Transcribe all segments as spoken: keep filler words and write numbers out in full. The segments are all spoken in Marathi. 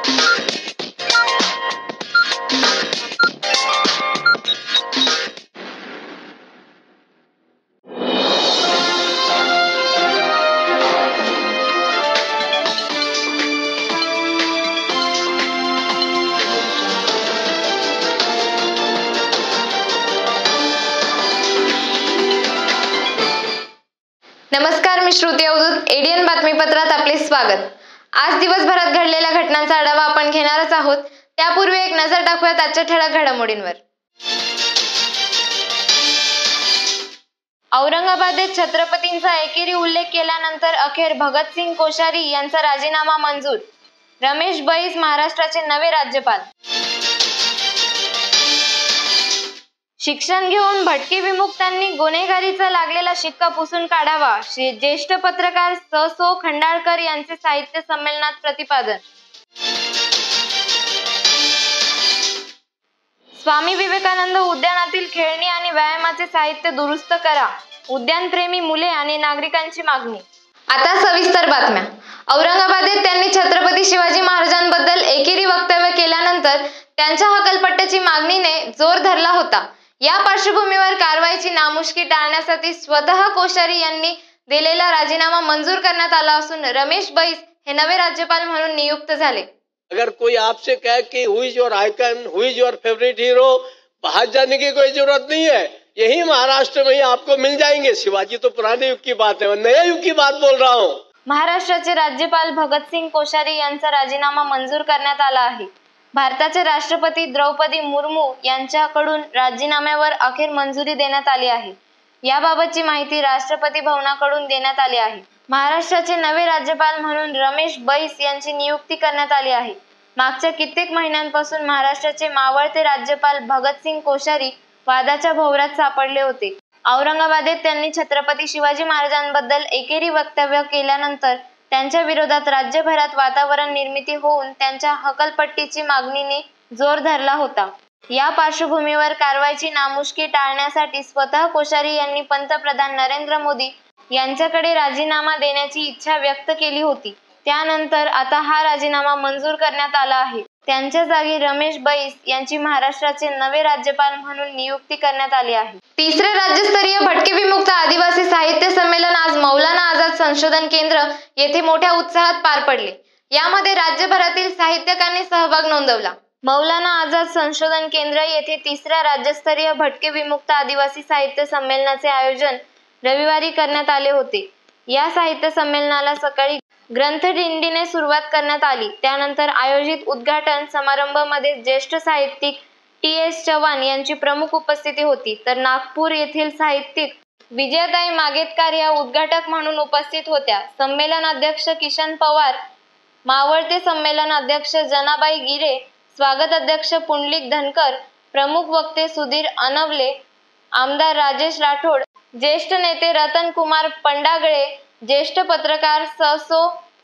नमस्कार, मी श्रुती अवधूत. एडीएन बातमीपत्रात आपले स्वागत. आज दिवसभरात घडलेल्या घटनांचा आढावा आपण घेणारच आहोत. त्यापूर्वी एक नजर टाकूयात आजच्या ठळक घडामोडींवर. औरंगाबादेत छत्रपतींचा एकेरी उल्लेख केल्यानंतर अखेर भगतसिंग कोश्यारी यांचा राजीनामा मंजूर. रमेश बैस महाराष्ट्राचे नवे राज्यपाल. शिक्षण घेऊन भटके विमुक्तांनी गुन्हेगारीचा लागलेला शिक्का पुसून काढावा. ज्येष्ठ पत्रकार स सो खंडाळकर यांचे साहित्य संमेलनात प्रतिपादन. स्वामी विवेकानंद उद्यानातील खेळणी आणि व्यायामाचे साहित्य दुरुस्त करा. उद्यानप्रेमी मुले आणि नागरिकांची मागणी. आता सविस्तर बातम्या. औरंगाबादेत त्यांनी छत्रपती शिवाजी महाराजांबद्दल एकेरी वक्तव्य केल्यानंतर त्यांच्या हकालपट्ट्याची मागणीने जोर धरला होता. या पार्श्वभूमीवर कारवाईची नामुष्की टाळण्यासाठी स्वतः कोश्यारी यांनी दिलेला राजीनामा मंजूर करण्यात आला असून रमेश बैस हे नवे राज्यपाल म्हणून नियुक्त झाले. अगर कोई आपसे कहे कि who is your icon, who is your favourite hero, बाहर जाने की कोई जरूरत नहीं है. यही महाराष्ट्र में ही आपको मिल जाएंगे. शिवाजी तो पुराने युग की बात है, नए युग की बात बोल रहा हूँ. महाराष्ट्राचे राज्यपाल भगतसिंग कोश्यारी यांचा राजीनामा मंजूर करण्यात आला आहे. भारताचे राष्ट्रपती द्रौपदी मुर्मू यांच्याकडून राजीनाम्यावर अखेर मंजुरी देण्यात आली आहे. याबाबतची माहिती राष्ट्रपती भवनाकडून देण्यात आली आहे. महाराष्ट्राचे नवे राज्यपाल म्हणून रमेश बैस यांची नियुक्ती करण्यात आली आहे. मागच्या कित्येक महिन्यांपासून महाराष्ट्राचे मावळते राज्यपाल भगतसिंग कोश्यारी वादाच्या भोवऱ्यात सापडले होते. औरंगाबादेत त्यांनी छत्रपती शिवाजी महाराजांबद्दल एकेरी वक्तव्य केल्यानंतर त्यांच्या विरोधात राज्यभरात वातावरण निर्मिती होऊन त्यांच्या हकालपट्टीची मागणीने जोर धरला होता. या पार्श्वभूमीवर कारवाईची नामुष्की टाळण्यासाठी स्वतः कोश्यारी यांनी पंतप्रधान नरेंद्र मोदी यांच्याकडे राजीनामा देण्याची इच्छा व्यक्त केली होती. त्यानंतर आता हा राजीनामा मंजूर करण्यात आला आहे. त्यांच्या जागी रमेश बैस यांची महाराष्ट्राचे नवे राज्यपाल म्हणून नियुक्ती करण्यात आली आहे. तिसरे राज्यस्तरीय भटके विमुक्त आदिवासी साहित्य संमेलन आज मौलाना आझाद संशोधन केंद्र येथे मोठ्या उत्साहात पार पडले. यामध्ये राज्यभरातील साहित्यकांनी सहभाग नोंदवला. मौलाना आझाद संशोधन केंद्र येथे तिसऱ्या राज्यस्तरीय भटके विमुक्त आदिवासी साहित्य संमेलनाचे आयोजन रविवारी करण्यात आले होते. या साहित्य संमेलनाला सकाळी ग्रंथदिंडीने सुरुवात करण्यात आली. त्यानंतर आयोजित उद्घाटन समारंभामध्ये ज्येष्ठ साहित्यिक टी एस चव्हाण यांची प्रमुख उपस्थिती होती. तर नागपूर येथील साहित्यिक विजयताई मागेतकर या उद्घाटक म्हणून उपस्थित होत्या. संमेलन अध्यक्ष किशन पवार, मावळते संमेलन अध्यक्ष जनाबाई गिरे, स्वागत अध्यक्ष पुंडलिक धनकर, प्रमुख वक्ते सुधीर अनवले, आमदार राजेश राठोड, ज्येष्ठ नेते रतन कुमार पंडागळे, ज्येष्ठ पत्रकार स सो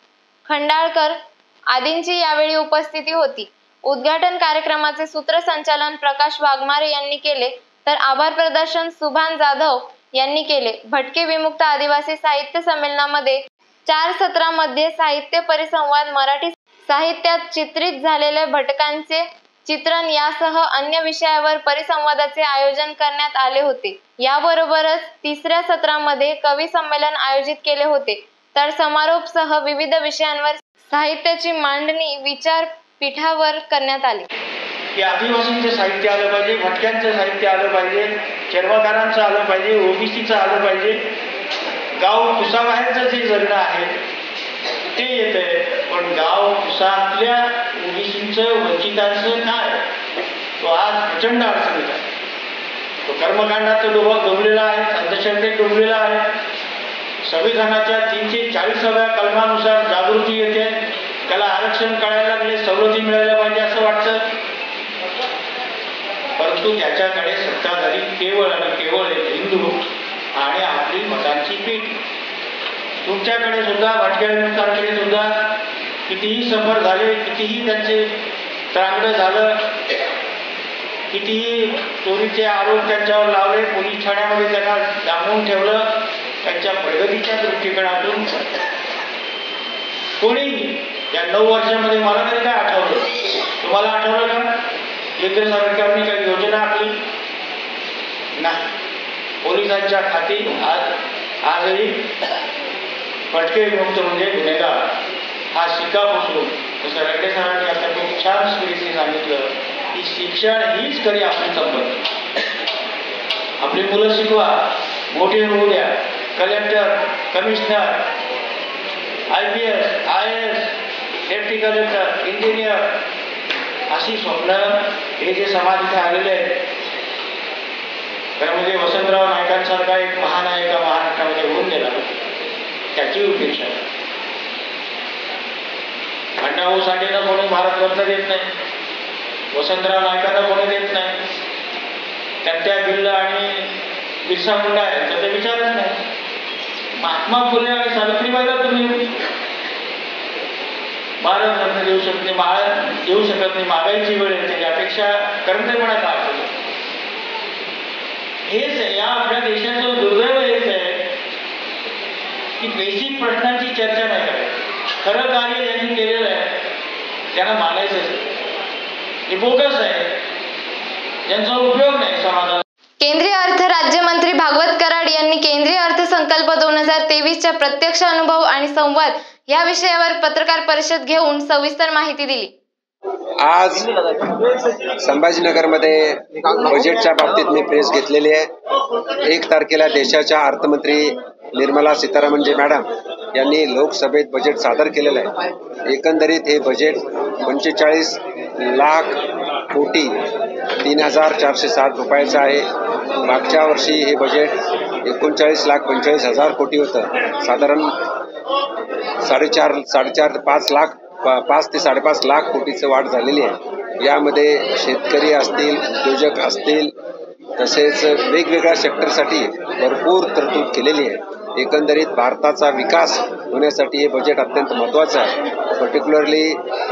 खंडाळकर आदींची यावेळी उपस्थिती होती. उद्घाटन कार्यक्रमाचे सूत्रसंचालन प्रकाश वाघमारे यांनी केले, तर आभार प्रदर्शन सुभान जाधव यांनी केले. भटके विमुक्त आदिवासी साहित्य संमेलनामध्ये चार सत्रामध्ये साहित्य परिसंवाद, मराठी साहित्यात चित्रित झालेल्या भटकांचे चित्रण यासह अन्य विषयावर परिसंवादाचे आयोजन करण्यात आले होते. याबरोबरच तिसऱ्या सत्रामध्ये कवी संमेलन आयोजित केले होते. तर समारोपसह विविध विषयांवर साहित्याची मांडणी विचारपीठावर करण्यात आली. की आदिवासींचं साहित्य आलं पाहिजे, भटक्यांचं साहित्य आलं पाहिजे, चर्मकारांचं आलं पाहिजे, ओबीसीचं आलं पाहिजे. गाव कुसाबाहेरचं जे जगणं आहे ते येत आहे, पण गाव कुसातल्या ओबीसींचं, वंचितांचं काय, तो आज प्रचंड अडचणीत आहे. तो कर्मकांडात लोक डोबलेला आहे, अंधश्रद्धेत डोबलेला आहे. संविधानाच्या तीनशे चाळीसाव्या कलमानुसार जागृती येते, त्याला आरक्षण कळायला लागले, सवलती मिळायला पाहिजे असं वाटतं. परंतु त्याच्याकडे सत्ताधारी केवळ आणि केवळ हिंदू आणि आपली मतांची पीठ. तुमच्याकडे सुद्धा भटक्यांकडे सुद्धा कितीही सफर झाले, कितीही त्यांचे त्रांगडं झालं, कितीही चोरीचे आरोप त्यांच्यावर लावले, पोलीस ठाण्यामध्ये त्यांना डांबून ठेवलं, त्यांच्या प्रगतीच्या दृष्टिकोनातून कोणी या नऊ वर्षामध्ये मला तरी काय आठवलं केंद्र सरकारने काही योजना आखली नाही. पोलिसांच्या खाती आज आजही फटके विमुक्त म्हणजे गुन्हेगार हा शिक्का बसवून, जसं रेड्डी सरांनी आता खूप छान स्पीडने सांगितलं की शिक्षण हीच खरी आपली संपत्ती. आपली मुलं शिकवा, मोठे होऊ द्या, collector, commissioner, I P S, I A S, deputy collector, engineer अशी स्वप्न हे जे समाज इथे आलेले आहेत, त्यामध्ये वसंतराव नाईकांसारखा एक महानायक महाराष्ट्रामध्ये होऊन गेला, त्याची उपेक्षा. अण्णाभाऊ साठेंना कोणी भारतरत्न देत नाही, वसंतराव नाईकांना कोणी देत नाही, त्या बिर्ला आणि बिरसा मुंडा आहे त्याचा विचारच नाही. महात्मा फुले आणि सावित्रीबाईला तुम्ही भारतरत्न देऊ शकत नाही, महाराज देऊ शकत नाही, मागायची वेळ येते, त्यापेक्षा कर्मतेपणा का असतो. हेच आहे या आपल्या देशाचं दुर्दैव. हेच आहे की बेसिक प्रश्नांची चर्चा नाही करायची. खरं कार्य ज्यांनी केलेलं आहे त्यांना मानायचंच. हे बोगस आहे, ज्यांचा उपयोग नाही समाजाला. केंद्रीय अर्थ राज्यमंत्री भागवत कराड यांनी केंद्रीय अर्थसंकल्प दोन हजार तेवीसच्या प्रत्यक्ष अनुभव आणि संवाद या विषयावर पत्रकार परिषद घेऊन सविस्तर माहिती दिली. आज संभाजीनगरमध्ये बजेटच्या बाबतीत मी प्रेस घेतलेली आहे. एक तारखेला देशाच्या अर्थमंत्री निर्मला सीतारामनजी मॅडम यांनी लोकसभेत बजेट सादर केलेलं आहे. एकंदरीत हे बजेट पंचेचाळीस लाख कोटी तीन हजार चारशे साठ रुपयाचं आहे. मागच्या वर्षी हे बजेट एकोणचाळीस लाख पंचेचाळीस हजार कोटी होतं. साधारण साडेचार साडेचार पाच लाख पाच ते साडेपाच लाख कोटीचं वाढ झालेली आहे. यामध्ये शेतकरी असतील, उद्योजक असतील, तसेच वेगवेगळ्या सेक्टरसाठी भरपूर तरतूद केलेली आहे. एकंदरीत भारताचा विकास होण्यासाठी हे बजेट अत्यंत महत्त्वाचं आहे. पर्टिक्युलरली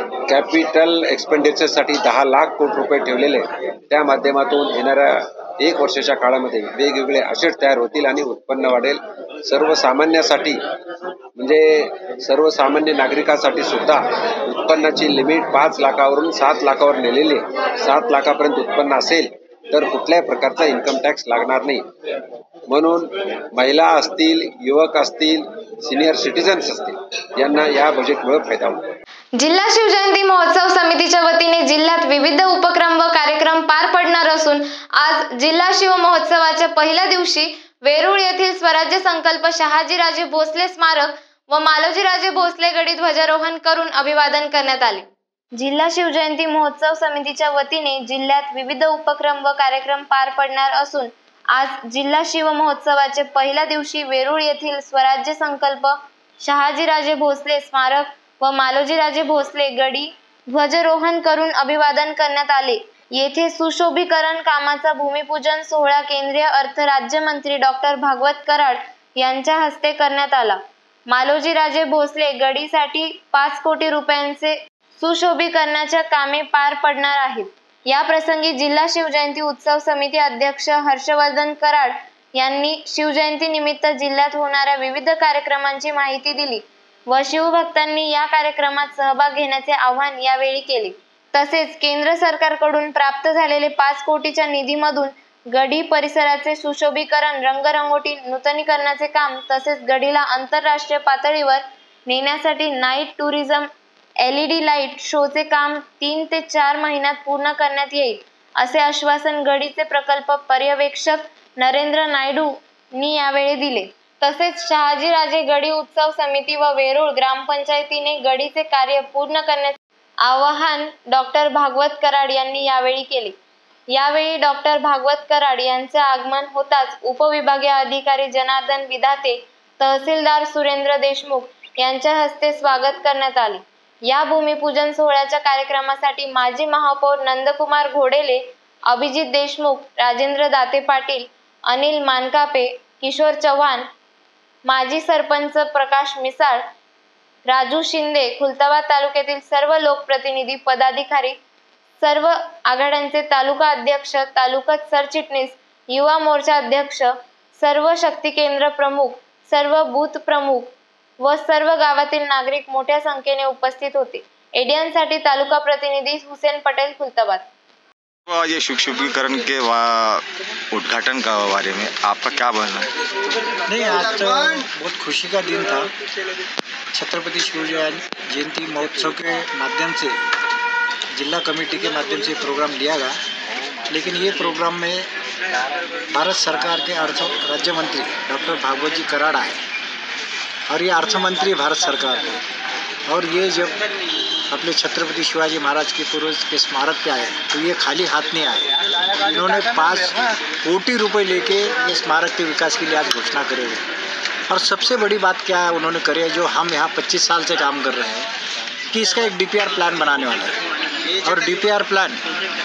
कॅपिटल एक्सपेंडिचरसाठी दहा लाख कोटी रुपये ठेवलेले आहेत. त्या माध्यमातून येणाऱ्या एक वर्षाच्या काळामध्ये वेगवेगळे असेट तयार होतील आणि उत्पन्न वाढेल. सर्वसामान्यासाठी म्हणजे सर्वसामान्य नागरिकांसाठी सुद्धा उत्पन्नाची लिमिट पाच लाखावरून सात लाखावर नेलेली आहे. सात लाखापर्यंत उत्पन्न असेल तर कुठल्याही प्रकारचा इन्कम टॅक्स लागणार नाही. म्हणून महिला असतील, युवक असतील, सिनियर सिटीजन्स असतील, यांना या बजेटमुळे फायदा होतो. जिल्हा शिवजयंती महोत्सव समितीच्या वतीने जिल्ह्यात विविध उपक्रम व कार्यक्रम पार पडणार असून आज जिल्हा शिव महोत्सवाच्या पहिल्या दिवशी वेरूळ येथील स्वराज्य संकल्प शहाजीराजे भोसले स्मारक व मालोजीराजे भोसले गडी ध्वजारोहण करून अभिवादन करण्यात आले. जिल्हा शिवजयंती महोत्सव समितीच्या वतीने जिल्ह्यात विविध उपक्रम व कार्यक्रम पार पडणार असून आज जिल्हा शिव महोत्सवाच्या पहिल्या दिवशी वेरूळ येथील स्वराज्य संकल्प शहाजीराजे भोसले स्मारक व मालोजीराजे भोसले गडी ध्वजारोहण करून अभिवादन करण्यात आले. येथे सुशोभीकरण कामाचा भूमिपूजन सोहळा केंद्रीय अर्थ राज्यमंत्री डॉक्टर भागवत कराड यांच्या हस्ते करण्यात आला. मालोजीराजे भोसले गडीसाठी पाच कोटी रुपयांचे सुशोभीकरणाच्या कामे पार पडणार आहेत. या प्रसंगी जिल्हा शिवजयंती उत्सव समिती अध्यक्ष हर्षवर्धन कराड यांनी शिवजयंती निमित्त जिल्ह्यात होणाऱ्या विविध कार्यक्रमांची माहिती दिली व शिवभक्तांनी या कार्यक्रमात सहभाग घेण्याचे आवाहन यावेळी केले. तसेच केंद्र सरकारकडून प्राप्त झालेले पाच कोटीच्या निधीमधून गडी परिसराचे सुशोभीकरण, रंगरंगोटी, नूतनीकरणाचे काम तसेच गडीला आंतरराष्ट्रीय पातळीवर नेण्यासाठी night tourism L E D light शोचे काम तीन ते चार महिन्यात पूर्ण करण्यात येईल असे आश्वासन गडीचे प्रकल्प पर्यवेक्षक नरेंद्र नायडूंनी यावेळी दिले. तसेच शहाजीराजे गडी उत्सव समिती व वेरूळ ग्रामपंचायतीने गडीचे कार्य पूर्ण करण्याचे आवाहन डॉक्टर भागवत कराड यांनी यावेळी केले. यावेळी डॉक्टर भागवत कराड यांचे आगमन होताच उपविभागीय अधिकारी जनार्दन विधाते, तहसीलदार सुरेंद्र देशमुख यांच्या हस्ते स्वागत करण्यात आले. या भूमिपूजन सोहळ्याच्या कार्यक्रमासाठी माजी महापौर नंदकुमार घोडेले, अभिजित देशमुख, राजेंद्र दाते पाटील, अनिल मानकापे, किशोर चव्हाण, माजी सरपंच प्रकाश मिसाळ, राजू शिंदे, खुलताबाद तालुक्यातील सर्व लोकप्रतिनिधी, पदाधिकारी, सर्व आघाड्यांचे तालुका अध्यक्ष, तालुका सरचिटणीस, युवा मोर्चा अध्यक्ष, सर्व शक्ती केंद्र प्रमुख, सर्व बूथ प्रमुख व सर्व गावातील नागरिक मोठ्या संख्येने उपस्थित होते. एडियनसाठी तालुका प्रतिनिधी हुसेन पटेल, खुलताबाद. तो ये सुशोभीकरण के वा- उद्घाटन का बारे में आपका क्या कहना है? नहीं, आज तो बहुत खुशी का दिन था। छत्रपति शिवाजी जयंती महोत्सव के माध्यम से जिला कमेटी के माध्यम से प्रोग्राम लिया गया, लेकिन ये प्रोग्राम में भारत सरकार के अर्थ राज्य मंत्री डॉक्टर भागवत जी कराड़ आए और ये अर्थ मंत्री भारत सरकार के, और ये जब अपने छत्रपति शिवाजी महाराज के पूर्वज के स्मारक पे आए तो ये खाली हाथ नहीं आए। इन्होंने पाँच कोटि रुपए लेके ये स्मारक के विकास के लिए आज घोषणा करे हुए। और सबसे बड़ी बात क्या है उन्होंने करे है, जो हम यहाँ पच्चीस साल से काम कर रहे हैं, कि इसका एक डीपीआर प्लान बनाने वाला है। और डीपीआर प्लान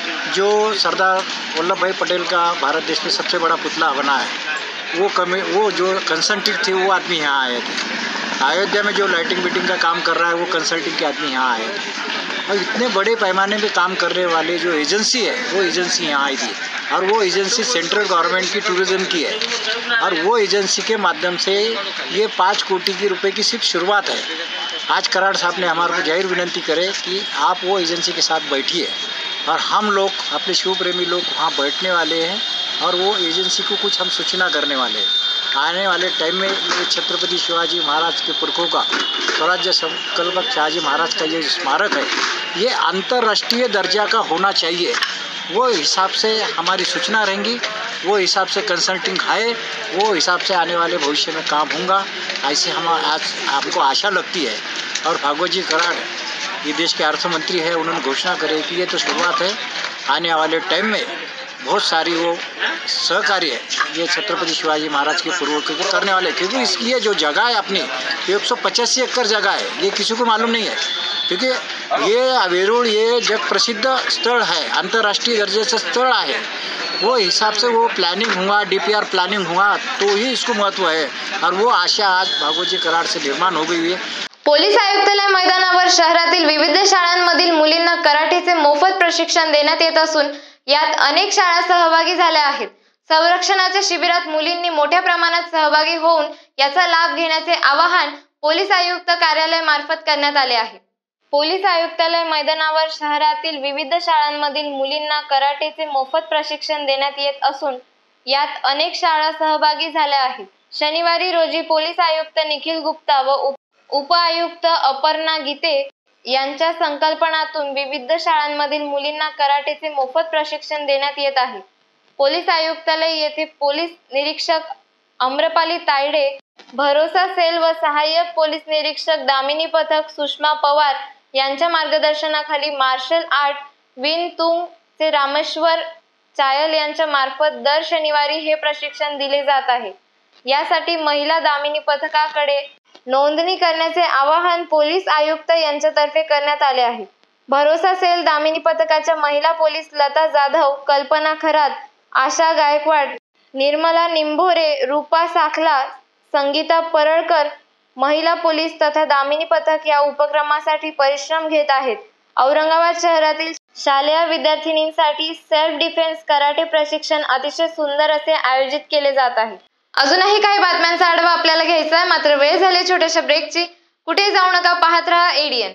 जो सरदार वल्लभ भाई पटेल का भारत देश में सबसे बड़ा पुतला बना है, वो कमी वो जो कंसल्टेंट थे वो आदमी यहाँ आए थे। अयोध्या में जो लाइटिंग बीटिंग का काम कर रहा है वो कंसल्टिंग के आदमी यहाँ आए थे। और इतने बड़े पैमाने पे काम करने वाले जो एजेंसी है वो एजेंसी यहाँ आई थी, और वो एजेंसी सेंट्रल गवर्नमेंट की टूरिज्म की है। और वो एजेंसी के माध्यम से ये पाँच कोटि की रुपए की सिर्फ शुरुआत है। आज कराड़ साहब ने हमारे को जाहिर विनंती करे कि आप वो एजेंसी के साथ बैठिए, और हम लोग अपने शिव प्रेमी लोग वहाँ बैठने वाले हैं और वो एजेंसी को कुछ हम सूचना करने वाले हैं। आने वाले टाइम में ये छत्रपति शिवाजी महाराज के पुरखों का स्वराज्य संकल्पक शाहजी महाराज का ये स्मारक है, ये अंतर्राष्ट्रीय दर्जा का होना चाहिए। वो हिसाब से हमारी सूचना रहेंगी, वो हिसाब से कंसल्टिंग आए, वो हिसाब से आने वाले भविष्य में काम होगा, ऐसी हम आज हमको आशा लगती है। और भागवत जी कराड़ ये देश के अर्थ मंत्री है, उन्होंने घोषणा करे कि ये तो शुरुआत है, आने वाले टाइम में बहुत सारी वो सहकार्य है ये छत्रपति शिवाजी महाराज के पूर्वजों को करने वाले, क्योंकि इसकी ये जो जगह है अपनी एक सौ पचासी एकड़ जगह है, ये किसी को मालूम नहीं है। क्योंकि ये अवेरूर ये जग प्रसिद्ध स्थल है, अंतर्राष्ट्रीय दर्जे से स्थल है, वो हिसाब से वो प्लॅनिंग हुआ, डीपीआर प्लॅनिंग हुआ तो ही इसको महत्व है। और वो आशा आज भागवत जी कराड़ से निर्माण हो गई है। पोलीस आयुक्तालय मैदानावर शहरातील विविध शाळांमधील मुलींना कराटेचे मोफत प्रशिक्षण देण्यात येत असून यात अनेक शाळा सहभागी झाल्या आहेत। संरक्षणाच्या शिबिरात मुलींनी मोठ्या प्रमाणात सहभागी होऊन याचा लाभ घेण्याचे आवाहन पोलीस आयुक्त कार्यालय मार्फत करण्यात आले आहे। पोलीस आयुक्तालय मैदानावर शहरातील विविध शाळांमधील मुलींना कराटेचे मोफत प्रशिक्षण देण्यात येत असून यात अनेक शाळा सहभागी झाल्या आहेत। शनिवारी रोजी पोलीस आयुक्त निखिल गुप्ता व उप आयुक्त अपर्णा गीते यांच्या संकल्पनातून विविध शाळांमधील मुलींना कराटेचे मोफत प्रशिक्षण देण्यात येत आहे। पोलीस आयुक्तालय येथे पोलीस निरीक्षक अम्रपाली तायडे, भरोसा सेल व सहाय्यक पोलीस निरीक्षक दामिनी पथक सुषमा पवार यांच्या मार्गदर्शनाखाली मार्शल आर्ट विन तुंग चे रामेश्वर चायल यांच्या मार्फत दर शनिवारी हे प्रशिक्षण दिले जात आहे। यासाठी महिला दामिनी पथकाकडे नोंदणी करण्याचे आवाहन पोलीस आयुक्त यांच्यातर्फे करण्यात आले आहे। भरोसा सेल दामिनी पथकाच्या महिला पोलीस लता जाधव, कल्पना खरात, आशा गायकवाड, निर्मला निंभोरे, रूपा साखला, संगीता परळकर महिला पोलीस तथा दामिनी पथक या उपक्रमासाठी परिश्रम घेत आहेत। औरंगाबाद शहरातील शालेय विद्यार्थिनींसाठी सेल्फ डिफेन्स कराटे प्रशिक्षण अतिशय सुंदर असे आयोजित केले जात आहे। अजूनही काही बातम्यांचा आढावा आपल्याला घ्यायचा आहे, मात्र वेळ झाली छोट्याशा ब्रेकची। कुठे जाऊ नका, पाहत रहा एडीएन।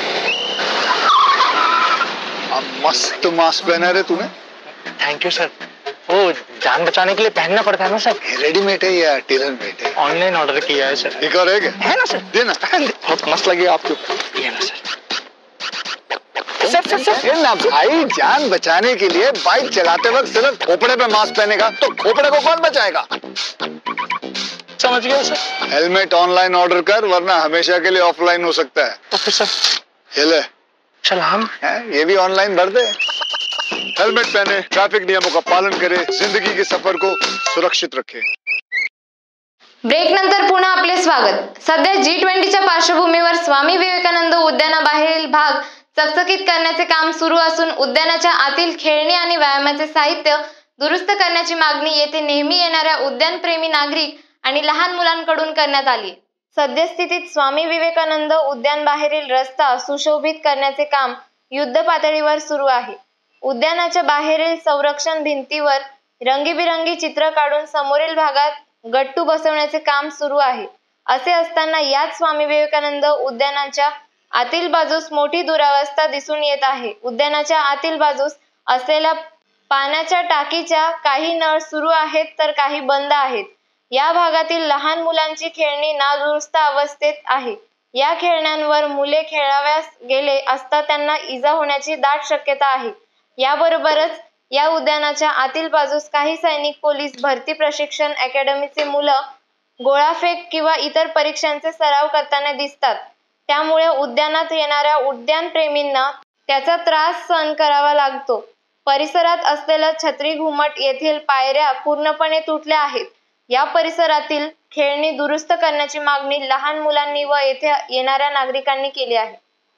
मस्त मास्क पहना रे तूने। Thank you sir. वो जान बचाने के लिए पहनना पड़ता है ना सर। रेडीमेड है या टेलर मेड है? ऑनलाइन ऑर्डर किया है सर। एक और है क्या? है ना सर। देना। बहुत मस्त लगी आपको। ये ना सर। सर सर सर ये ना भाई, जान बचाने के लिए बाइक चलाते वक्त सिर्फ खोपड़े पे मास्क पहनेगा तो खोपड़े को कौन बचाएगा? समझ गया सर। हेलमेट ऑनलाइन ऑर्डर कर, वरना हमेशा के लिए ऑफलाइन हो सकता है। Okay sir. ये ले। चल हम है, ये भी ऑनलाइन भर दे। हेलमेट पहने, ट्रैफिक नियमों का पालन करे, जिंदगी के सफर को सुरक्षित रखे। ब्रेक नंतर पुन्हा आपले स्वागत। सध्या जी ट्वेंटीच्या पार्श्वभूमीवर स्वामी विवेकानंद उद्यानाबाहेरील भाग चकचकीत करण्याचे काम सुरू असून उद्यानाच्या आतील खेळणी आणि व्यायामाचे साहित्य दुरुस्त करण्याची मागणी येथे नेहमी येणाऱ्या उद्यानप्रेमी नागरिक आणि लहान मुलांकडून करण्यात आली। सद्यस्थितीत स्वामी विवेकानंद उद्यान बाहेरील रस्ता सुशोभित करण्याचे काम युद्ध पातळीवर सुरू आहे। उद्यानाच्या बाहेरील संरक्षण भिंतीवर रंगीबिरंगी चित्र काढून समोरील भागात गट्टू बसवण्याचे काम सुरू आहे। असे असताना याच स्वामी विवेकानंद उद्यानाच्या आतील बाजूस मोठी दुरावस्था दिसून येत आहे। उद्यानाच्या आतील बाजूस असलेला पाण्याच्या टाकीच्या काही नळ सुरू आहेत तर काही बंद आहेत. या भागातील लहान मुलांची खेळणी नादुरुस्त अवस्थेत आहे. या खेळण्यांवर मुले खेळाव्यास गेले असता त्यांना इजा होण्याची दाट शक्यता आहे. याबरोबरच या उद्यानाच्या आतील बाजूस काही सैनिक, पोलीस भरती प्रशिक्षण अकॅडमीचे मुलं गोळाफेक किंवा इतर परीक्षांचे सराव करताना दिसतात. त्यामुळे उद्यानात येणाऱ्या उद्यानप्रेमींना त्याचा त्रास सहन करावा लागतो. परिसरात असलेलं छत्री घुमट येथील पायऱ्या पूर्णपणे तुटल्या आहेत. या परिसरातील खेळणी दुरुस्त करण्याची मागणी लहान मुलांनी व येथे येणाऱ्या नागरिकांनी केली आहे.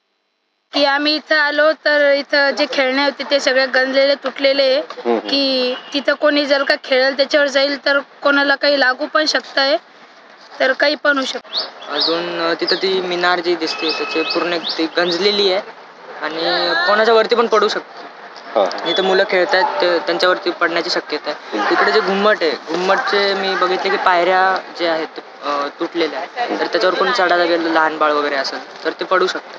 की आम्ही इथं आलो तर इथं जे खेळणे होते ते सगळे गंजलेले, तुटलेले, की तिथं कोणी जर का खेळेल त्याच्यावर जाईल तर कोणाला काही लागू पण शकतंय, तर काही पण होऊ शकतं. अजून तिथं ती मिनार जी दिसते त्याची पूर्ण ती गंजलेली आहे आणि कोणाच्या वरती पण पडू शकते. इथं मुलं खेळतात त्यांच्यावरती पडण्याची शक्यता आहे. तिकडे जे घुम्मट आहे, घुम्मटचे मी बघितले की पायऱ्या जे आहेत तुटलेल्या आहेत, तर त्याच्यावर कोणी चढायला गेलं, लहान बाळ वगैरे असेल तर ते पडू शकतं.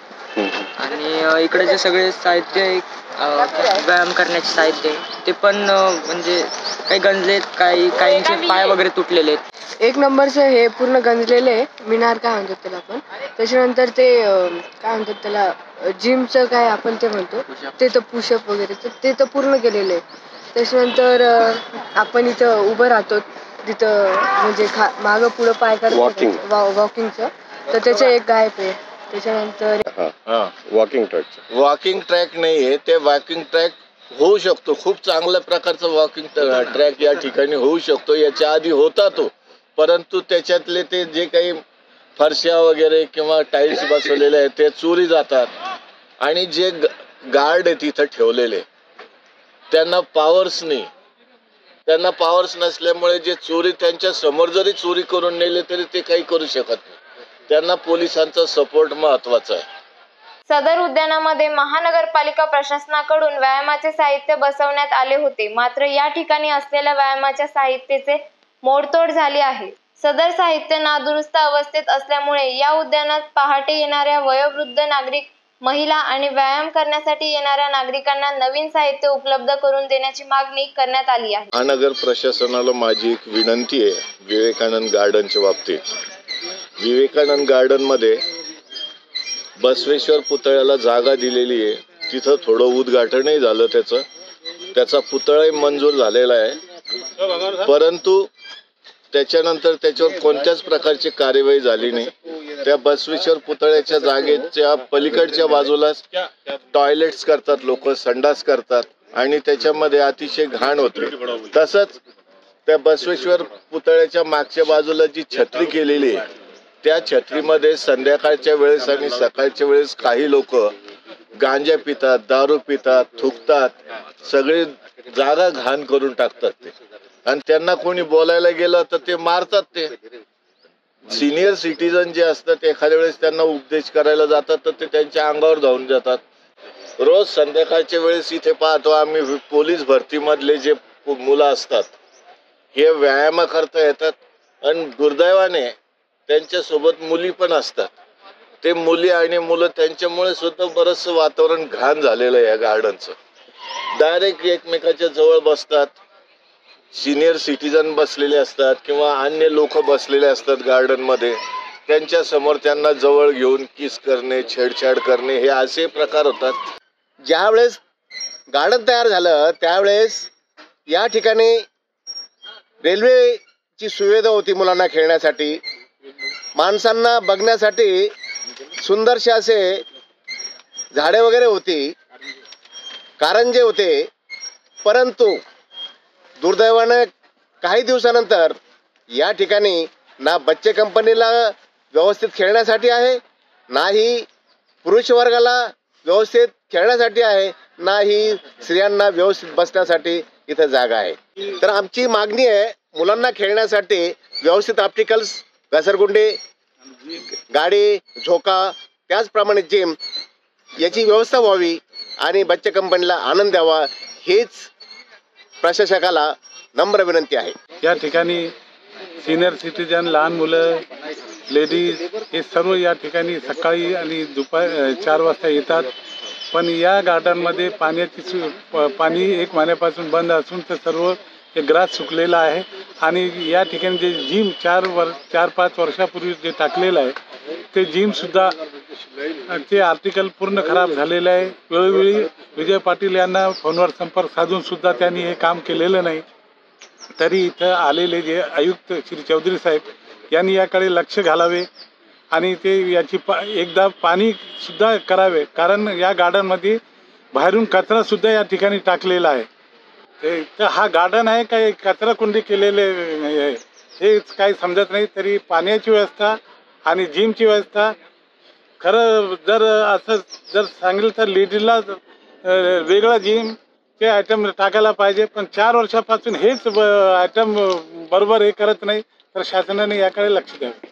आणि इकडे जे सगळे साहित्य आहे, व्यायाम करण्याचे साहित्य आहे, ते पण म्हणजे काही गंजलेत, काही काहींचे पाय वगैरे तुटलेले आहेत. एक नंबरचं हे पूर्ण गंजलेलं आहे, मिनार काय म्हणतात त्याला आपण. त्याच्यानंतर ते काय म्हणतात त्याला, जिमचं काय आपण ते म्हणतो ते, तर पुशअप वगैरे तर ते तर पूर्ण केलेलं आहे. त्याच्यानंतर आपण इथं उभं राहतो तिथं म्हणजे खा मागं पुढं पाय करतो वॉकिंगचं, तर त्याचं एक गायब आहे. त्याच्यानंतर वॉकिंग ट्रॅक वॉकिंग ट्रॅक नाही आहे, ते वॉकिंग ट्रॅक होऊ शकतो. खूप चांगल्या प्रकारचा वॉकिंग ट्रॅक या ठिकाणी होऊ शकतो. याच्या आधी होता तो, परंतु त्याच्यातले ते जे काही फरशा वगैरे किंवा टाईल्स बसवलेले आहेत ते चोरी जातात. आणि जे गार्ड आहे तिथं ठेवलेले त्यांना पॉवर्स नाही, त्यांना पॉवर्स नसल्यामुळे जे चोरी त्यांच्या समोर जरी चोरी करून नेले तरी ते काही करू शकत नाही. त्यांना पोलिसांचा सपोर्ट महत्वाचा आहे. सदर उद्यानामध्ये महानगरपालिका प्रशासनाकडून व्यायामाचे साहित्य बसवण्यात आले होते, मात्र या ठिकाणी असलेल्या व्यायामाच्या साहित्याचे मोडतोड झाली आहे. सदर साहित्य नादुरुस्त अवस्थेत असल्यामुळे या उद्यानात पहाटे येणाऱ्या वयोवृद्ध नागरिक, महिला आणि व्यायाम करण्यासाठी येणाऱ्या नागरिकांना नवीन साहित्य उपलब्ध करून देण्याची मागणी करण्यात आली आहे. महानगर प्रशासनाला माझी एक विनंती आहे विवेकानंद गार्डनच्या बाबतीत. विवेकानंद गार्डन मध्ये बसवेश्वर पुतळ्याला जागा दिलेली आहे, तिथं थोडं उद्घाटनही झालं, त्याचं त्याचा पुतळाही मंजूर झालेला आहे, परंतु त्याच्यानंतर त्याच्यावर कोणत्याच प्रकारची कार्यवाही झाली नाही. त्या बसवेश्वर पुतळ्याच्या जागेच्या पलीकडच्या बाजूलाच टॉयलेट्स करतात लोक, संडास करतात आणि त्याच्यामध्ये अतिशय घाण होते. तसंच त्या बसवेश्वर पुतळ्याच्या मागच्या बाजूला जी छत्री केलेली आहे त्या छत्रीमध्ये संध्याकाळच्या वेळेस आणि सकाळच्या वेळेस काही लोक गांजा पितात, दारू पितात, थुकतात, सगळे जागा घाण करून टाकतात ते. आणि त्यांना कोणी बोलायला गेलं तर ते मारतात. ते सिनियर सिटीजन जे असतात एखाद्या वेळेस त्यांना उपदेश करायला जातात तर ते त्यांच्या अंगावर धावून जातात. रोज संध्याकाळच्या वेळेस इथे पाहतो आम्ही पोलीस भरतीमधले जे मुलं असतात हे व्यायाम करता येतात आणि दुर्दैवाने त्यांच्यासोबत मुली पण असतात. ते मुली आणि मुलं त्यांच्यामुळे सुद्धा बरंचसं वातावरण घाण झालेलं आहे या गार्डनचं. डायरेक्ट एकमेकाच्या जवळ बसतात, सिनियर सिटीजन बसलेले असतात किंवा अन्य लोक बसलेले असतात गार्डन मध्ये, त्यांच्या समोर त्यांना जवळ घेऊन किस करणे, छेडछाड करणे, हे असे प्रकार होतात. ज्यावेळेस गार्डन तयार झालं त्यावेळेस या ठिकाणी रेल्वेची सुविधा होती मुलांना खेळण्यासाठी, माणसांना बघण्यासाठी सुंदरसे असे झाडे वगैरे होती, कारंजे होते. परंतु दुर्दैवाने काही दिवसानंतर या ठिकाणी ना बच्चे कंपनीला व्यवस्थित खेळण्यासाठी आहे, नाही पुरुष वर्गाला व्यवस्थित खेळण्यासाठी आहे, नाही स्त्रियांना व्यवस्थित बसण्यासाठी इथं जागा आहे. तर आमची मागणी आहे मुलांना खेळण्यासाठी व्यवस्थित ऑप्टिकल्स, घसरगुंडी, गाडी, झोका, त्याचप्रमाणे जिम याची व्यवस्था व्हावी आणि बच्चे कंपनीला आनंद द्यावा, हीच प्रशासकाला नम्र विनंती आहे. या ठिकाणी सिनियर सिटीजन, लहान मुलं, लेडीज हे सर्व या ठिकाणी सकाळी आणि दुपार चार वाजता येतात. पण या गार्डनमध्ये पाण्याची सु प पाणी एक महिन्यापासून बंद असून ते सर्व हे ग्रास सुकलेला आहे आणि या ठिकाणी जे जिम चार वर चार पाच वर्षापूर्वी जे टाकलेलं आहे ते जिमसुद्धा ते आर्टिकल पूर्ण खराब झालेलं आहे. वेळोवेळी विजय पाटील यांना फोनवर संपर्क साधून सुद्धा त्यांनी हे काम केलेलं नाही. तरी इथं आलेले जे आयुक्त श्री चौधरी साहेब यांनी याकडे लक्ष घालावे आणि ते याची पा एकदा पाणीसुद्धा करावे, कारण या गार्डनमध्ये बाहेरून कचरासुद्धा या ठिकाणी टाकलेला आहे. ते तर हा गार्डन आहे काय कचरा कुंडी केलेले आहे हे काही समजत नाही. तरी पाण्याची व्यवस्था आणि जिमची व्यवस्था खरं जर असं जर सांगितलं तर लेडीजला वेगळा जिम ते आयटम टाकायला पाहिजे, पण चार वर्षापासून हेच आयटम बरोबर हे करत नाही, तर शासनाने याकडे लक्ष द्यावे.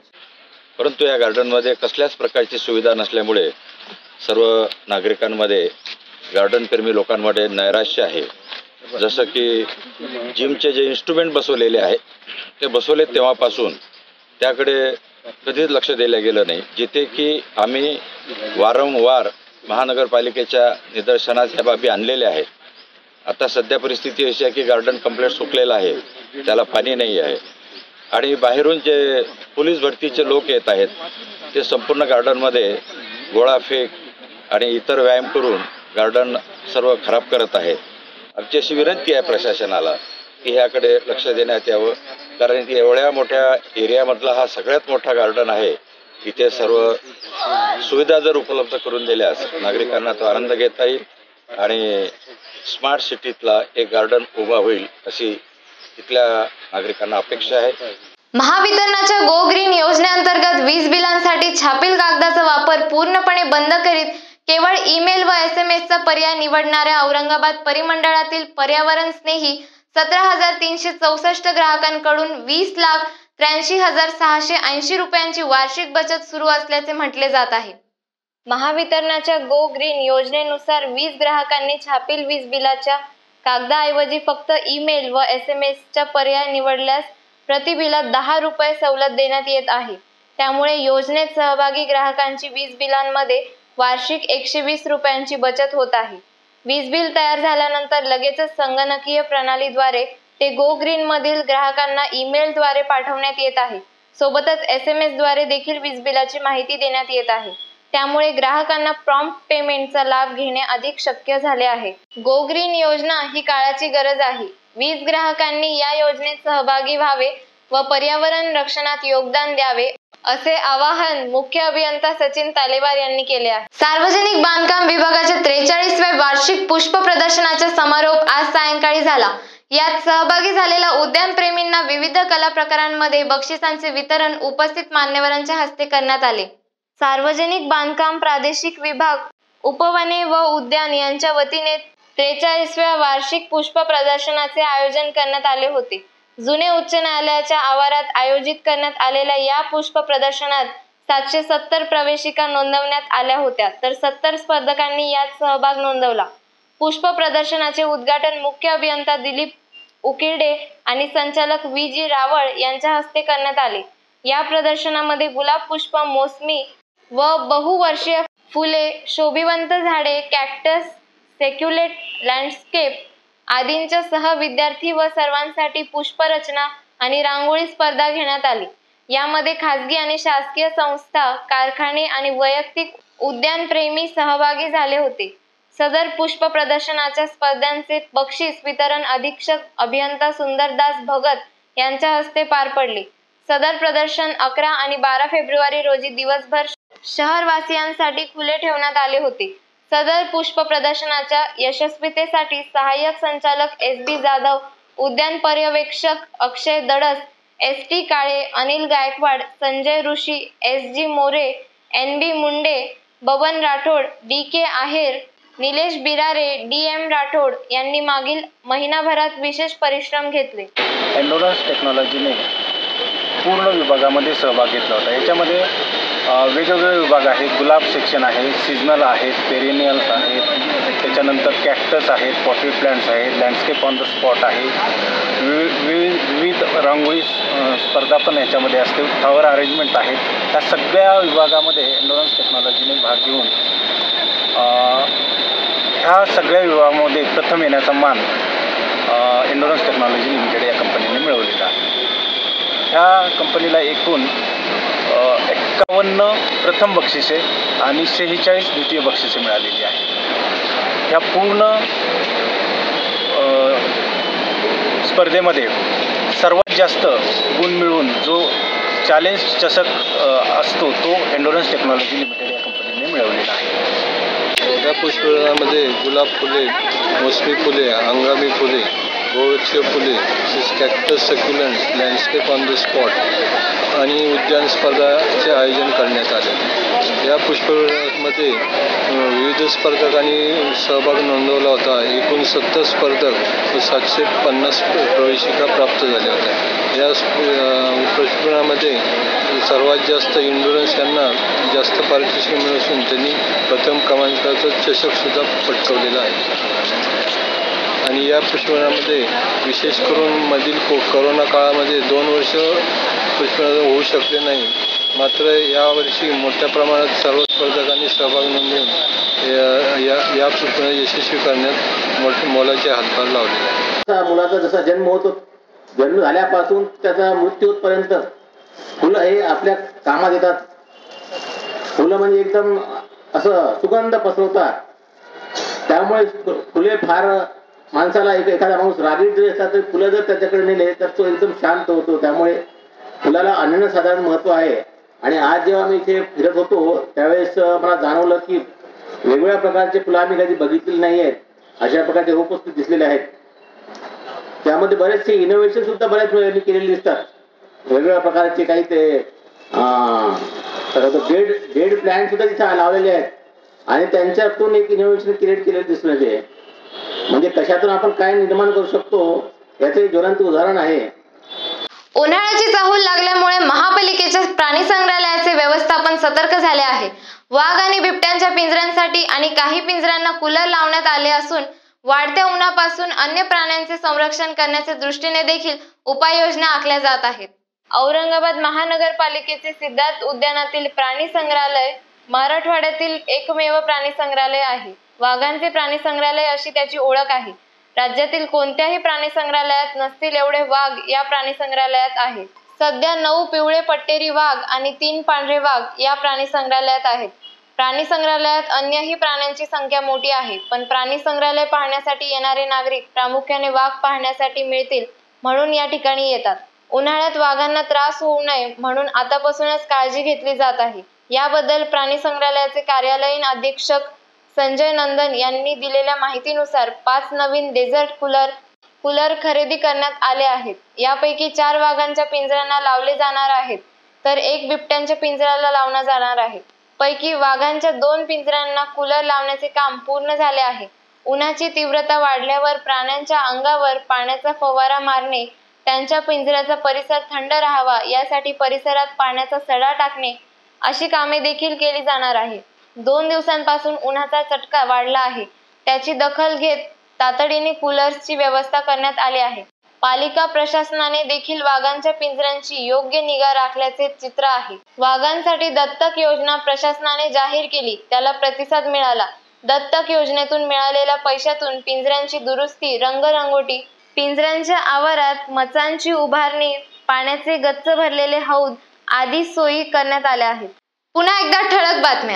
परंतु या गार्डनमध्ये कसल्याच प्रकारची सुविधा नसल्यामुळे सर्व नागरिकांमध्ये गार्डनप्रेमी लोकांमध्ये नैराश्य आहे. जसं की जिमचे जे इन्स्ट्रुमेंट बसवलेले आहे ते बसवले तेव्हापासून त्याकडे कधीच लक्ष दिलं गेलं नाही. जिथे की आम्ही वारंवार महानगरपालिकेच्या निदर्शनास ह्या बाबी आणलेल्या आहेत. आता सध्या परिस्थिती अशी आहे की गार्डन कंप्लीट सुकलेलं आहे, त्याला पाणी नाही आहे आणि बाहेरून जे पोलीस भरतीचे लोक येत आहेत ते संपूर्ण गार्डनमध्ये गोळाफेक आणि इतर व्यायाम करून गार्डन सर्व खराब करत आहेत. आमची अशी विनंती आहे प्रशासनाला की ह्याकडे लक्ष देण्यात यावं, कारण की एवढ्या मोठ्या एरियामधला हा सगळ्यात मोठा गार्डन आहे. इथे सर्व सुविधा जर उपलब्ध करून दिल्यास नागरिकांना तो आनंद घेता येईल आणि स्मार्ट सिटीतला एक गार्डन उभा होईल अशी इथल्या नागरिकांना अपेक्षा आहे. महावितरणाच्या गो ग्रीन योजनेअंतर्गत वीज बिलांसाठी छापील कागदाचा वापर पूर्णपणे बंद करीत केवळ ईमेल व एस एम एसचा पर्याय निवडणाऱ्या औरंगाबाद परिमंडळातील पर्यावरण स्नेही सतरा हजार तीनशे चौसष्ट ग्राहकांकडून वीस लाख त्र्याऐंशी हजार सहाशे ऐंशी रुपयांची वार्षिक बचत सुरू असल्याचे म्हटले जात आहे. महावितरणाच्या गो ग्रीन योजनेनुसार वीज ग्राहकांनी छापील वीज बिलाच्या कागदाऐवजी फक्त ईमेल व एस एम एसचा पर्याय निवडल्यास प्रति बिलात दहा रुपये सवलत देण्यात येत आहे. त्यामुळे योजनेत सहभागी ग्राहकांची वीज बिलांमध्ये वार्षिक एकशे वीस रुपयांची बचत होत आहे. वीज बिल तयार झाल्यानंतर लगेचच संगणकीय प्रणालीद्वारे ते गो ग्रीन मधील ग्राहकांना ईमेलद्वारे पाठवण्यात येत आहे. सोबतच एस एम एस द्वारे देखील वीज बिलाची माहिती देण्यात येत आहे. त्यामुळे ग्राहकांना प्रॉम्प्ट पेमेंटचा लाभ घेणे अधिक शक्य झाले आहे. गो ग्रीन योजना ही काळाची गरज आहे. वीज ग्राहकांनी या योजनेत सहभागी व्हावे व पर्यावरण रक्षणात योगदान द्यावे असे आवाहन मुख्य अभियंता सचिन तालेवार यांनी केले आहे. सार्वजनिक बांधकाम विभागाच्या त्रेचाळीसव्या वार्षिक पुष्प प्रदर्शनाचा समारोप आज सायंकाळी झाला. यात सहभागी झालेल्या उद्यानप्रेमींना विविध कला प्रकारांमध्ये बक्षिसांचे वितरण उपस्थित मान्यवरांच्या हस्ते करण्यात आले. सार्वजनिक बांधकाम प्रादेशिक विभाग, उपवने व उद्यान यांच्या वतीने त्रेचाळीसव्या वार्षिक पुष्प प्रदर्शनाचे आयोजन करण्यात आले होते. जुने उच्च न्यायालयाच्या आवारात आयोजित करण्यात आलेल्या या पुष्प प्रदर्शनात सातशे सत्तर प्रवेशिका नोंदवण्यात आल्या होत्या, तर सत्तर स्पर्धकांनी यात सहभाग नोंदवला. पुष्प प्रदर्शनाचे उद्घाटन मुख्य अभियंता दिलीप उकिरडे आणि संचालक व्ही जी रावळ यांच्या हस्ते करण्यात आले. या प्रदर्शनामध्ये गुलाब पुष्प, मोसमी व बहुवर्षीय फुले, शोभिवंत झाडे, कॅक्टस, सेक्युलेट, लँडस्केप आदींच्या सह विद्यार्थी व सर्वांसाठी पुष्परचना आणि रांगोळी स्पर्धा घेण्यात आली. यामध्ये खासगी आणि शासकीय संस्था, कारखाने आणि वैयक्तिक उद्यानप्रेमी सहभागी झाले होते. सदर पुष्प प्रदर्शनाच्या स्पर्धांचे बक्षीस वितरण अधीक्षक अभियंता सुंदरदास भगत यांच्या हस्ते पार पडले. सदर प्रदर्शन अकरा आणि बारा फेब्रुवारी रोजी दिवसभर शहरवासियांसाठी खुले ठेवण्यात आले होते. सदर पुष्प प्रदर्शनाच्या यशस्वीतेसाठी सहाय्यक संचालक एस बी जाधव, उद्यान पर्यवेक्षक Akshay Dadas, S T Kale, Anil Gaikwad, Sanjay Rishi, S G More, N B Munde, Baban Rathod, D K Aher, Nilesh Birare, D M Rathod यांनी मागील महिनाभरात विशेष परिश्रम घेतले. एन्डोरन्स टेक्नॉलॉजीने पूर्ण विभागामध्ये सहभाग घेतला होता. याच्यामध्ये वेगवेगळे विभाग आहेत. गुलाब सेक्शन आहे, सीजनल आहेत, पेरिनियल्स आहेत, त्याच्यानंतर कॅक्टस आहेत, पॉटी प्लांट्स आहेत, लँडस्केप ऑन द स्पॉट आहे, विविध विविध रांगोळी स्पर्धा पण याच्यामध्ये असते, फ्लॉवर अरेंजमेंट आहेत. त्या सगळ्या विभागामध्ये एन्डोरन्स टेक्नॉलॉजीने भाग घेऊन ह्या सगळ्या विभागामध्ये प्रथम येण्याचा मान एन्डोरन्स टेक्नॉलॉजी लिमिटेड या कंपनीने मिळवलेला आहे. ह्या कंपनीला एकूण एक्कावन्न प्रथम बक्षिसे आणि शेहेचाळीस द्वितीय बक्षिसे मिळालेली आहेत. ह्या पूर्ण स्पर्धेमध्ये सर्वात जास्त गुण मिळवून जो चॅलेंज चषक असतो तो एन्डोरन्स टेक्नॉलॉजी लिमिटेड या कंपनीने मिळवलेला आहे. या पुष्पमेळ्यामध्ये गुलाब फुले, मोसमी फुले, हंगामी फुले, गोवृक्ष फुले, cactus, succulents, landscape on the spot आणि उद्यान स्पर्धाचे आयोजन करण्यात आले. या पुष्पमेळ्यामध्ये विविध स्पर्धकांनी सहभाग नोंदवला होता. एकूण सत्तर स्पर्धक व सातशे पन्नास प्रवेशिका प्राप्त झाल्या होत्या. या पुष्पमेळ्यामध्ये सर्वात जास्त एन्डोरन्स यांना जास्त पारितोषिक मिळून असून त्यांनी प्रथम क्रमांकाचा चषकसुद्धा पटकावलेला आहे. आणि या पुष्पमेळ्यामध्ये विशेष करून मधील को करोना काळामध्ये दोन वर्ष पुष्पमेळा होऊ शकले नाही. मात्र यावर्षी मोठ्या प्रमाणात सर्व स्पर्धकांनी सहभाग नोंदवून या या पुष्पमेळा यशस्वी करण्यात मोठ मोलाचे हातभार लावले. मुलाचा जसा जन्म होतो, जन्म झाल्यापासून त्याचा मृत्यू होतपर्यंत फुलं हे आपल्या कामात येतात. फुलं म्हणजे एकदम असं सुगंध पसरवतात. त्यामुळे फुले फार माणसाला एक एखादा माणूस रागीट जरी असतात तरी फुलं जर त्याच्याकडे नेले तर तो एकदम शांत होतो. त्यामुळे फुलाला अनन्यसाधारण महत्व आहे. आणि आज जेव्हा मी इथे फिरत होतो त्यावेळेस मला जाणवलं की वेगवेगळ्या प्रकारचे फुलं आम्ही कधी बघितलेली नाही आहेत. अशा प्रकारचे रोप दिसलेले आहेत. त्यामध्ये बरेचसे इनोव्हेशन सुद्धा बऱ्याच वेळाने केलेले दिसतात. वेगवेगळ्या प्रकारचे काही ते बेड बेड प्लॅन्ट सुद्धा तिथे लावलेले आहेत आणि त्यांच्यातून एक इनोव्हेशन क्रिएट केलेलं दिसून येते. म्हणजे कशातून आपण काय निर्माण करू शकतो याचे ज्वलंत उदाहरण आहे. उन्हाळ्याची चाहूल लागल्यामुळे महापालिकेच्या प्राणी संग्रहालयाचे व्यवस्थापन सतर्क झाले आहे. वाघ आणि बिबट्यांच्या पिंजऱ्यांसाठी आणि काही पिंजऱ्यांना कूलर लावण्यात आले असून वाढत्या उन्हापासून अन्य प्राण्यांचे संरक्षण करण्याच्या दृष्टीने देखील उपाययोजना आखल्या जात आहेत. औरंगाबाद महानगरपालिकेचे सिद्धार्थ उद्यानातील प्राणी संग्रहालय मराठवाड्यातील एकमेव प्राणी संग्रहालय आहे. वाघांचे प्राणी संग्रहालय अशी त्याची ओळख आहे. राज्यातील कोणत्याही प्राणी संग्रहालयात नसतील एवढे वाघ या प्राणी संग्रहालयात आहेत. सध्या नऊ पिवळे पट्टेरी वाघ आणि तीन पांढरे वाघ या प्राणी संग्रहालयात आहेत. प्राणी संग्रहालयात अन्यही प्राण्यांची संख्या मोठी आहे, पण प्राणी संग्रहालय पाहण्यासाठी येणारे नागरिक प्रामुख्याने वाघ पाहण्यासाठी मिळतील म्हणून या ठिकाणी येतात. उन्हाळ्यात वाघांना त्रास होऊ नये म्हणून आतापासूनच काळजी घेतली जात आहे. याबद्दल प्राणी संग्रहालयाचे कार्यालयीन अधीक्षक संजय नंदन यांनी दिलेल्या माहितीनुसार पाच नवीन डेझर्ट कूलर कूलर खरेदी करण्यात आले आहेत. यापैकी चार वाघांच्या पिंजऱ्यांना लावले जाणार आहेत तर एक बिबट्यांच्या पिंजऱ्याला लावण्यात जाणार आहे. पैकी वाघांच्या दोन पिंजऱ्यांना कूलर लावण्याचे काम पूर्ण झाले आहे. उन्हाची तीव्रता वाढल्यावर प्राण्यांच्या अंगावर पाण्याचा फवारा मारणे, त्यांच्या पिंजऱ्याचा परिसर थंड राहावा यासाठी परिसरात पाण्याचा सडा टाकणे अशी कामे देखील केली जाणार आहे. दोन दिवसांपासून उन्हाचा चटका वाढला आहे. त्याची दखल घेत तातडीने कूलर्सची व्यवस्था करण्यात आली आहे. पालिका प्रशासनाने देखील वाघांच्या पिंजऱ्यांची योग्य निगा राखल्याचे चित्र आहे. वाघांसाठी दत्तक योजना प्रशासनाने जाहीर केली, त्याला प्रतिसाद मिळाला. दत्तक योजनेतून मिळालेल्या पैशातून पिंजऱ्यांची दुरुस्ती, रंगरंगोटी, पिंजऱ्यांच्या आवारात मचांची उभारणी, पाण्याचे गच्च भरलेले हौद आदी सोयी करण्यात आल्या आहेत. पुन्हा एकदा ठळक बातम्या.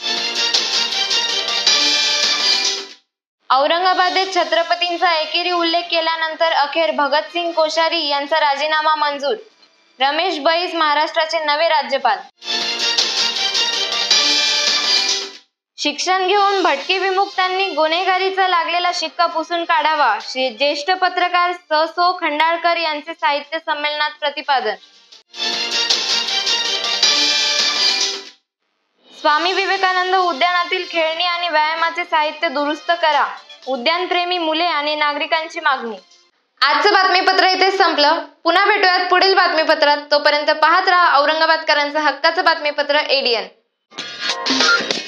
औरंगाबादेत छत्रपतींचा एकेरी उल्लेख केल्यानंतर अखेर भगतसिंग कोश्यारी यांचा राजीनामा मंजूर. रमेश बैस महाराष्ट्राचे नवे राज्यपाल. शिक्षण घेऊन भटके विमुक्तांनी गुन्हेगारीचा लागलेला शिक्का पुसून काढावा, ज्येष्ठ पत्रकार स सो खंडाळकर यांचे साहित्य संमेलनात प्रतिपादन. स्वामी विवेकानंद उद्यानातील खेळणी आणि व्यायामाचे साहित्य दुरुस्त करा, उद्यानप्रेमी मुले आणि नागरिकांची मागणी. आजचं बातमीपत्र इथेच संपलं. पुन्हा भेटूयात पुढील बातमीपत्रात. तोपर्यंत पाहत राहा औरंगाबादकरांचं हक्काचं बातमीपत्र एडीएन.